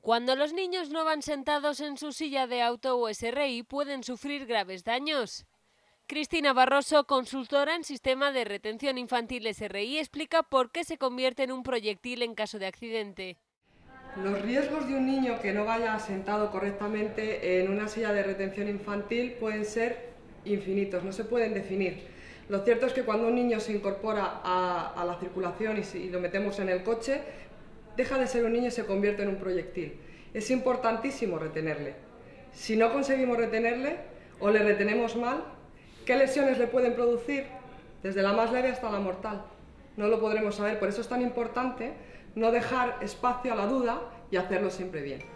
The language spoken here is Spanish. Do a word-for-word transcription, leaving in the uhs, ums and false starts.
Cuando los niños no van sentados en su silla de auto o S R I pueden sufrir graves daños. Cristina Barroso, consultora en Sistema de Retención Infantil S R I, explica por qué se convierte en un proyectil en caso de accidente. Los riesgos de un niño que no vaya sentado correctamente en una silla de retención infantil pueden ser infinitos, no se pueden definir. Lo cierto es que cuando un niño se incorpora a, a la circulación y, si, y lo metemos en el coche, deja de ser un niño y se convierte en un proyectil. Es importantísimo retenerle. Si no conseguimos retenerle o le retenemos mal, ¿qué lesiones le pueden producir? Desde la más leve hasta la mortal. No lo podremos saber, por eso es tan importante no dejar espacio a la duda y hacerlo siempre bien.